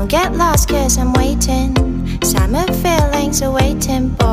Don't get lost cause I'm waiting. Summer feelings are waiting.